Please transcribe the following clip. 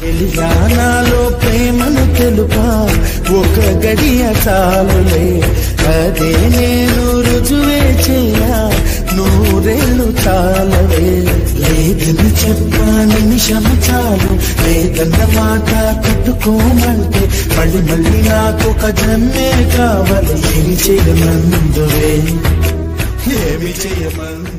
నాలో ప్రేమను తెలుపా ఒక గడియ చాలులే, అదే నేను రుజువే చేయా నూరేళ్ళు చాలవే. లేదని చెప్పా నిమిషం చాలు, లేదన్న మాట కట్టుకోమంటే మళ్ళీ మళ్ళీ నాకొక జన్మే కావాలి. ఏమి చేయమందువే, ఏమి చేయమందు